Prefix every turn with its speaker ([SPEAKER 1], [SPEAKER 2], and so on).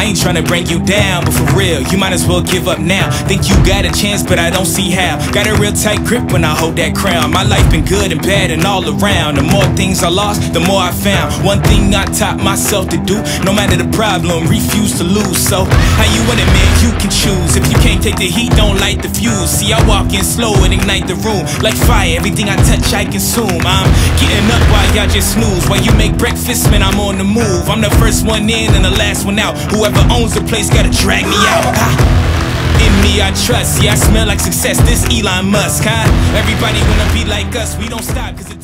[SPEAKER 1] I ain't tryna bring you down, but for real, you might as well give up now. Think you got a chance, but I don't see how. Got a real tight grip when I hold that crown. My life been good and bad and all around. The more things I lost, the more I found. One thing I taught myself to do, no matter the problem, refuse to lose. So, how you want it, man? You can choose. If you can't take the heat, don't light the fuse. See, I walk in slow and ignite the room. Like fire, everything I touch, I consume. I'm getting up while y'all just snooze. While you make breakfast, man, I'm on the move. I'm the first one in and the last one out. Whoever owns the place gotta drag me out. In me I trust, yeah, I smell like success. This Elon Musk, huh? Everybody wanna be like us, we don't stop 'cause